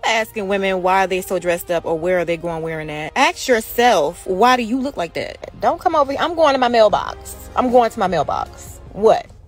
asking women why are they so dressed up or where are they going wearing that. Ask yourself, why do you look like that? Don't come over here. I'm going to my mailbox. I'm going to my mailbox. What?